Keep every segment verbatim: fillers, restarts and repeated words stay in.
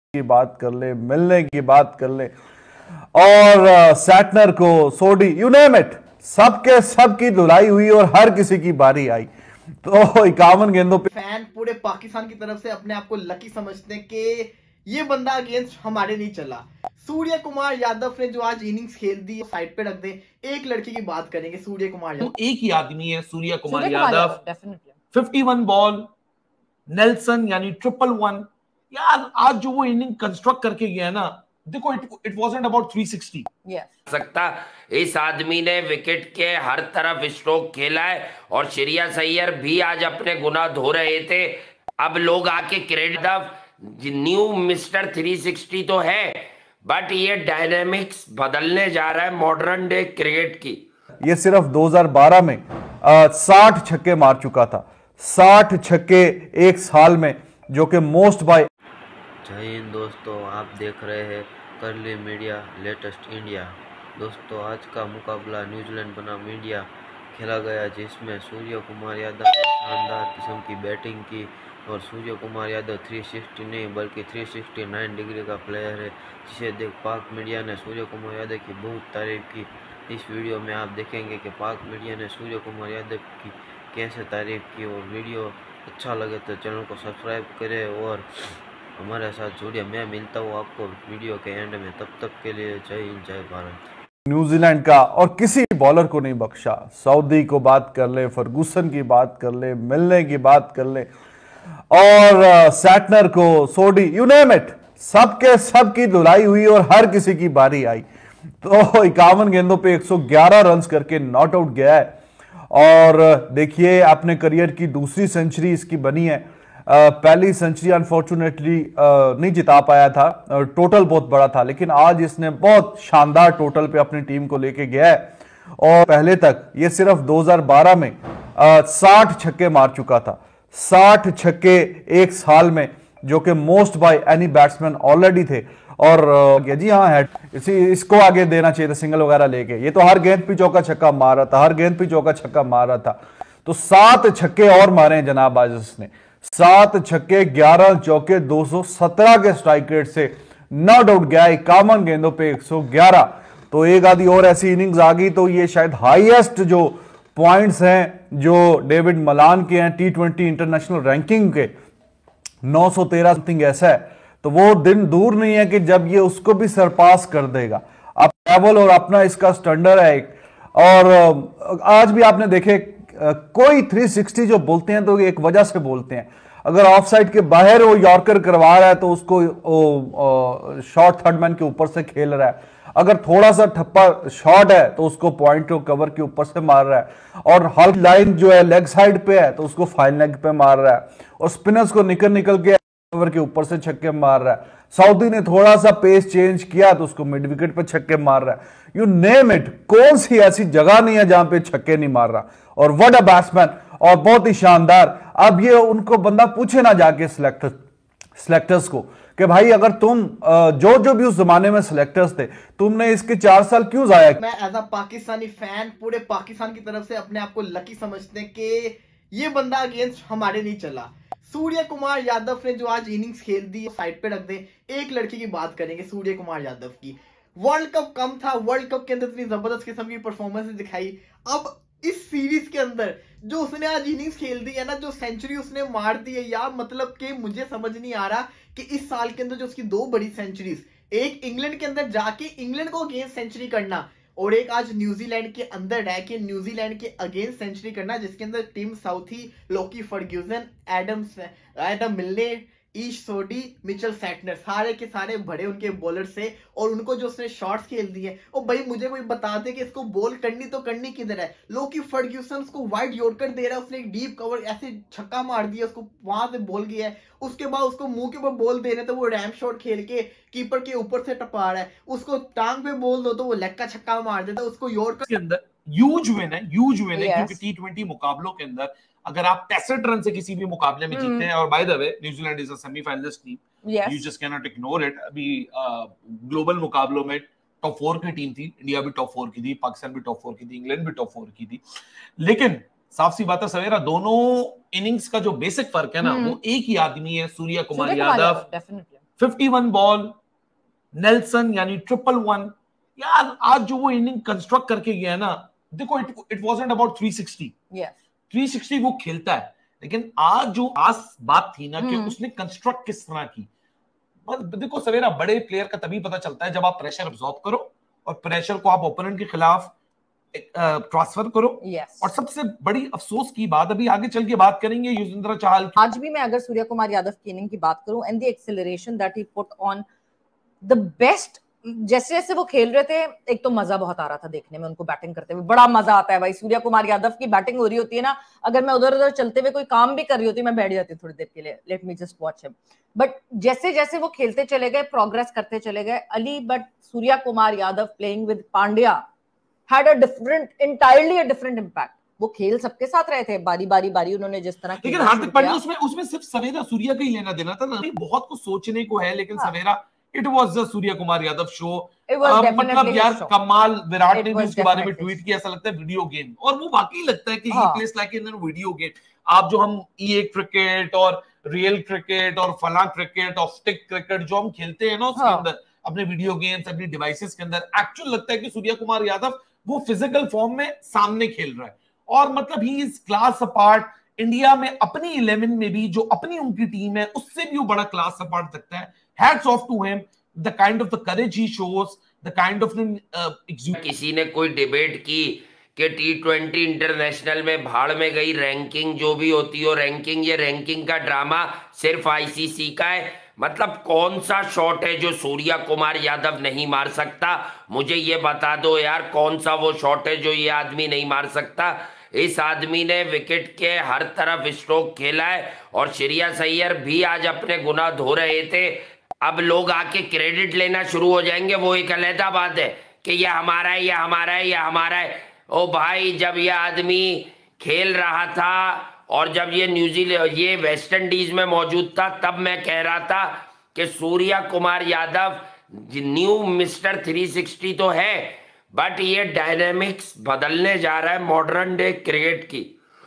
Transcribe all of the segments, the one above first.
की बात कर ले, मिलने की बात कर ले, और सैटनर को, सोडी, यू नेम इट, सबके सबकी धुलाई हुई और हर किसी की बारी आई। तो इक्यावन गेंदों पे फैन पूरे पाकिस्तान की तरफ से अपने आप को लकी समझते हैं कि ये बंदा अगेंस्ट हमारे नहीं चला। सूर्य कुमार यादव ने जो आज इनिंग्स खेल दी साइड पे रख दे। एक लड़के की बात करेंगे, सूर्य कुमार यादव। एक ही आदमी है सूर्य कुमार यादव, इक्यावन बॉल, नेल्सन यानी ट्रिपल वन। यार आज जो वो इनिंग कंस्ट्रक्ट करके गया है ना, देखो it it wasn't about three sixty सकता। इस आदमी ने विकेट के हर तरफ स्ट्रोक खेला है और श्रेयस अय्यर भी आज अपने गुनाह धो रहे थे। अब लोग आके credit new mister three sixty तो है, बट ये डायनेमिक्स बदलने जा रहा है मॉडर्न डे क्रिकेट की। ये सिर्फ दो हज़ार बारह में साठ छक्के मार चुका था, साठ छक्के एक साल में, जो कि मोस्ट बाय। जय हिंद दोस्तों, आप देख रहे हैं करली मीडिया लेटेस्ट इंडिया। दोस्तों आज का मुकाबला न्यूजीलैंड बनाम इंडिया खेला गया, जिसमें सूर्य कुमार यादव ने शानदार किस्म की बैटिंग की। और सूर्य कुमार यादव तीन सौ साठ नहीं बल्कि तीन सौ उनहत्तर डिग्री का प्लेयर है, जिसे देख पाक मीडिया ने सूर्य कुमार यादव की बहुत तारीफ की। इस वीडियो में आप देखेंगे कि पाक मीडिया ने सूर्य कुमार यादव की कैसे तारीफ की। और वीडियो अच्छा लगे तो चैनल को सब्सक्राइब करें और हमारे साथ जुड़िए। मैं मिलता हूँ आपको वीडियो के एंड में, तब तक के लिए जय हिंद जय भारत। न्यूजीलैंड का और किसी बॉलर को नहीं बख्शा। सऊदी को बात कर ले, फर्गूसन की बात कर ले, मिलने की बात कर ले, और सैटनर को, सोडी, यू नेम इट, सबके सबकी धुलाई हुई और हर किसी की बारी आई। तो इक्यावन गेंदों पे एक सौ ग्यारह रन्स करके नॉट आउट गया है। और देखिए अपने करियर की दूसरी सेंचुरी इसकी बनी है। Uh, पहली सेंचुरी अनफॉर्चुनेटली uh, नहीं जिता पाया था, टोटल uh, बहुत बड़ा था, लेकिन आज इसने बहुत शानदार टोटल पे अपनी टीम को लेके गया है। और पहले तक ये सिर्फ दो हज़ार बारह में साठ छक्के मार चुका था, साठ छक्के एक साल में, जो कि most by any batsman already थे। और uh, जी हाँ है, इसी इसको आगे देना चाहिए था सिंगल वगैरह लेके। ये तो हर गेंद पे चौका छक्का मार रहा था, हर गेंद पे चौका छक्का मार रहा था। तो सात छक्के और मारे हैं जनाब आज उसने, सात छक्के, ग्यारह चौके, दो सौ सत्रह के स्ट्राइक रेट से नॉट आउट गया इक्यावन गेंदों पे एक सौ ग्यारह। तो एक आधी और ऐसी इनिंग्स आ गई तो ये शायद हाईएस्ट जो पॉइंट्स हैं जो डेविड मलान के हैं टी ट्वेंटी इंटरनेशनल रैंकिंग के, नौ सौ तेरह समथिंग ऐसा है। तो वो दिन दूर नहीं है कि जब ये उसको भी सरपास कर देगा। अब लेवल और अपना इसका स्टैंडर्ड है एक। और आज भी आपने देखे कोई तीन सौ साठ जो बोलते हैं तो एक वजह से बोलते हैं। अगर ऑफ साइड के बाहर वो यॉर्कर करवा रहा है तो उसको शॉर्ट थर्ड मैन के ऊपर से खेल रहा है। अगर थोड़ा सा ठप्पा शॉट है तो उसको पॉइंट को कवर के ऊपर से मार रहा है। और हाफ लाइन जो है लेग साइड पे है तो उसको फाइन लेग पे मार रहा है। और स्पिनर्स को निकल निकल के कवर के ऊपर से छक्के मार रहा है। सऊदी ने थोड़ा सा पेस चेंज किया तो उसको मिड विकेट पे छक्के मार रहा है। यू नेम इट, कौन सी ऐसी जगह नहीं है जहां पे छक्के नहीं मार रहा। और व्हाट अ बैट्समैन, और बहुत ही शानदार। अब ये उनको बंदा पूछे ना जाके सिलेक्टर सिलेक्टर्स को कि भाई अगर तुम जो जो भी उस जमाने में सिलेक्टर्स थे, तुमने इसके चार साल क्यों जाया। मैं एज अ पाकिस्तानी फैन पूरे पाकिस्तान की तरफ से अपने आप को लकी समझते हैं कि ये बंदा अगेंस्ट हमारे नहीं चला। सूर्य कुमार यादव ने जो आज इनिंग्स खेल दी साइड पे रख दे। एक लड़के की बात करेंगे, सूर्य कुमार यादव की। वर्ल्ड कप कम था, वर्ल्ड कप के अंदर इतनी जबरदस्त किस्म की परफॉर्मेंस दिखाई। अब इस सीरीज के अंदर जो उसने आज इनिंग्स खेल दी है ना, जो सेंचुरी उसने मार दी है यार, मतलब कि मुझे समझ नहीं आ रहा कि इस साल के अंदर जो उसकी दो बड़ी सेंचुरीज, एक इंग्लैंड के अंदर जाके इंग्लैंड को अगेंस्ट सेंचुरी करना, और एक आज न्यूजीलैंड के अंदर रह के न्यूजीलैंड के अगेंस्ट सेंचुरी करना, जिसके अंदर team Southee, Lockie Ferguson, Adams Adam Milne, Ish सोडी, मिचेल सैटनर, सारे के सारे बड़े उनके बॉलर से। और उनको जो उसने शॉट्स खेल दिए, और भाई मुझे कोई बता दे कि इसको बॉल करनी तो करनी किधर है। लोकी फर्ग्यूसन उसको वाइड यॉर्कर दे रहा है, उसने एक डीप कवर ऐसे छक्का मार दिया, उसको वहां से बॉल गया है। उसके बाद उसको मुंह के ऊपर बॉल दे रहे तो वो रैम शॉट खेल के कीपर के ऊपर से टपा रहा है। उसको टांग पे बॉल दो तो वो लेग का छक्का मार देता है। उसको यॉर्कर के अंदर ह्यूज विन है, ह्यूज विन है, क्योंकि टी ट्वेंटी मुकाबलों के अंदर अगर आप पैंसठ रन से किसी भी मुकाबले में जीतते हैं, और by the way New Zealand is a semifinalist team, you just can not ignore it. अभी ग्लोबल मुकाबलों में टॉप फोर की टीम थी, इंडिया भी टॉप फोर की थी, पाकिस्तान भी टॉप फोर की थी, इंग्लैंड भी टॉप फोर की थी। लेकिन साफ सी बात है सवेरा, दोनों इनिंग्स का जो बेसिक फर्क है ना, वो एक ही आदमी है, Surya Kumar Yadav, fifty one ball, Nelson यानी ट्रिपल वन। यार आज जो वो इनिंग कंस्ट्रक्ट करके गया ना, देखो it it wasn't about three sixty. Yes, three sixty वो खेलता है, लेकिन आज जो आस बात थी ना कि हम्म। उसने कंस्ट्रक्ट किस तरह की। बस देखो सवेरा, बड़े प्लेयर का तभी पता चलता है जब आप प्रेशर अब्सॉर्ब करो और प्रेशर को आप ओपोनेंट के खिलाफ ट्रांसफर करो। यस। और सबसे बड़ी अफसोस की बात, अभी आगे चल के बात करेंगे युजवेंद्र चहल की। आज भी मैं अगर सूर्य कुमार यादव की इनिंग की बात करूं and the acceleration that he put on the best, जैसे जैसे वो खेल रहे थे, एक तो मजा बहुत आ रहा था देखने में उनको बैटिंग करते हुए। बड़ा मजा आता है भाई, सूर्य कुमार यादव की बैटिंग हो रही होती है ना, अगर मैं उधर उधर चलते हुए कोई काम भी कर रही होती मैं बैठ जाती थोड़ी देर के लिए, let me just watch him. But जैसे जैसे वो खेलते चले गए, प्रोग्रेस करते चले गए अली, but Surya Kumar Yadav playing with Pandya had a different, entirely a different impact. वो खेल सबके साथ रहे थे, बारी बारी बारी उन्होंने जिस तरह, लेकिन हार्दिक पांड्या उसमें उसमें सिर्फ सवेरा सूर्या का ही लेना देना था ना। बहुत कुछ सोचने को है, लेकिन हाँ। सवेरा it was the Surya Kumar Yadav show. It was uh, definitely मतलब यार his show. कमाल, विराट It ने भी was उसके बारे में definitely ट्वीट किया, ऐसा लगता है वीडियो गेम, और वो वाकई लगता है कि हाँ। He plays like in video game. आप जो हम ई क्रिकेट और रियल क्रिकेट और फला क्रिकेट और स्टिक क्रिकेट जो हम खेलते हैं ना उसके हाँ। अंदर, अपने वीडियो गेम्स, अपनी डिवाइसेस के अंदर, एक्चुअल लगता है कि सूर्य कुमार यादव वो फिजिकल फॉर्म में सामने खेल रहा है। और मतलब he is class apart. India में अपनी इलेवन में भी जो अपनी उनकी टीम है उससे भी वो बड़ा क्लास अपार्ट लगता है। Hats off to him, the kind of the courage he shows, the kind of किसी ने कोई डिबेट की कि टी ट्वेंटी इंटरनेशनल में भाड़ में गई रैंकिंग जो भी होती हो रैंकिंग, ये रैंकिंग का ड्रामा सिर्फ आईसीसी का है। मतलब कौन सा शॉट है जो सूर्य कुमार यादव नहीं मार सकता? मुझे ये बता दो यार, कौन सा वो शॉट है जो ये आदमी नहीं मार सकता? इस आदमी ने विकेट के हर तरफ स्ट्रोक खेला है और श्रेयस अय्यर भी आज अपने गुनाह धो रहे थे। अब लोग आके क्रेडिट लेना शुरू हो जाएंगे, वो एक अलहदा बात है कि ये हमारा है, ये हमारा है, ये हमारा है। ओ भाई, जब ये आदमी खेल रहा था और जब ये न्यूजीलैंड, ये वेस्ट इंडीज में मौजूद था, तब मैं कह रहा था कि Surya Kumar Yadav new mister three sixty तो है, बट ये डायनेमिक्स बदलने जा रहा है मॉडर्न डे क्रिकेट की।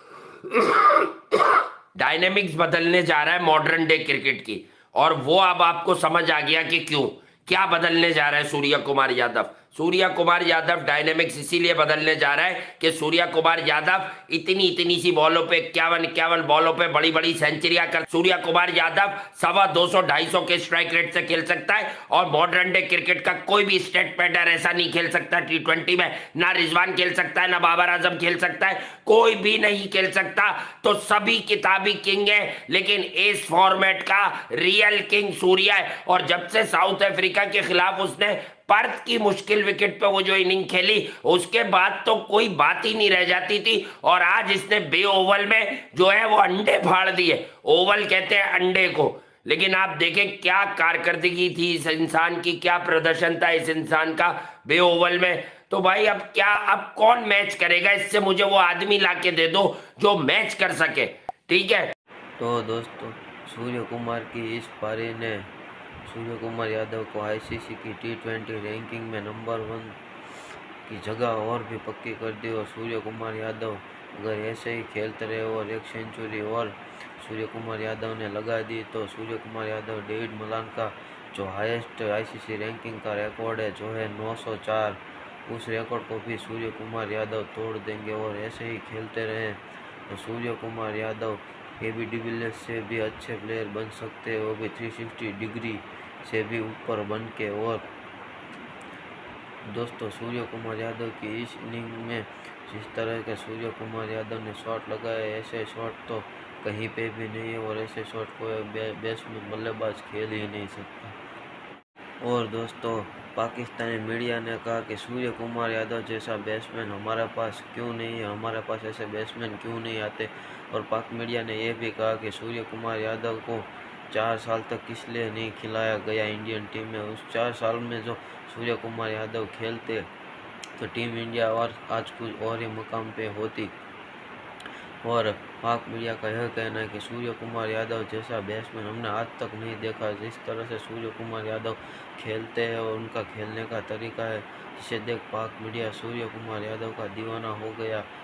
डायनेमिक्स बदलने जा रहा है मॉडर्न डे क्रिकेट की, और वो अब आपको समझ आ गया कि क्यों, क्या बदलने जा रहा है सूर्य कुमार यादव। सूर्य कुमार यादव डायनेमिक्स इसीलिए बदलने जा रहा है कि सूर्य कुमार यादव इतनी इतनी सी बॉलों पे, इक्यावन इक्यावन बॉलों पे बड़ी बड़ी सेंचुरियां कर। सूर्य कुमार यादव सवा दो सौ ढाई सौ के स्ट्राइक रेट से खेल सकता है, और मॉडर्न डे क्रिकेट का कोई भी स्टेट पैटर ऐसा नहीं खेल सकता टी ट्वेंटी में। ना रिजवान खेल सकता है, ना बाबर आजम खेल सकता है, कोई भी नहीं खेल सकता। तो सभी किताबी किंग है, लेकिन इस फॉर्मेट का रियल किंग सूर्य है। और जब से साउथ अफ्रीका के खिलाफ उसने पर्थ की मुश्किल विकेट पे वो जो इनिंग खेली, उसके बाद तो कोई बात ही नहीं रह जाती थी। और आज इसने बे ओवल में जो है वो अंडे फाड़ दिए। ओवल कहते हैं अंडे को, लेकिन आप देखें क्या कारकर्दगी थी इस इंसान की, क्या प्रदर्शन था इस इंसान का बे ओवल में। तो भाई अब क्या, अब कौन मैच करेगा इससे? मुझे वो आदमी लाके दे दो जो मैच कर सके, ठीक है। तो दोस्तों, सूर्य कुमार की इस पारी ने सूर्य कुमार यादव को आईसीसी की टी ट्वेंटी रैंकिंग में नंबर वन की जगह और भी पक्की कर दी। और सूर्य कुमार यादव अगर ऐसे ही खेलते रहे और एक सेंचुरी और सूर्य कुमार यादव ने लगा दी, तो सूर्य कुमार यादव डेविड मलान का जो हाईएस्ट आईसीसी रैंकिंग का रिकॉर्ड है जो है नौ सौ चार, उस रिकॉर्ड को भी सूर्य कुमार यादव तोड़ देंगे। और ऐसे ही खेलते रहे तो सूर्य कुमार यादव एबी डिविलियर्स से भी अच्छे प्लेयर बन सकते हैं, वो भी थ्री सिक्सटी डिग्री से भी ऊपर बन के। और दोस्तों, सूर्य कुमार यादव की इस इनिंग में जिस तरह के सूर्य कुमार यादव ने शॉट लगाए, ऐसे शॉट तो कहीं पे भी नहीं है, और ऐसे शॉट कोई बैट्समैन बल्लेबाज खेल ही नहीं सकता। और दोस्तों, पाकिस्तानी मीडिया ने कहा कि सूर्य कुमार यादव जैसा बैट्समैन हमारे पास क्यों नहीं है, हमारे पास ऐसे बैट्समैन क्यों नहीं आते। और पाक मीडिया ने यह भी कहा कि सूर्य कुमार यादव को चार साल तक किस लिए नहीं खिलाया गया इंडियन टीम में। उस चार साल में जो सूर्य कुमार यादव खेलते तो टीम इंडिया और आज कुछ और ही मुकाम पे होती। और पाक मीडिया का यह कहना है कि सूर्य कुमार यादव जैसा बैट्समैन हमने आज तक नहीं देखा। जिस तरह से सूर्य कुमार यादव खेलते हैं और उनका खेलने का तरीका है, जिसे देख पाक मीडिया सूर्य कुमार यादव का दीवाना हो गया।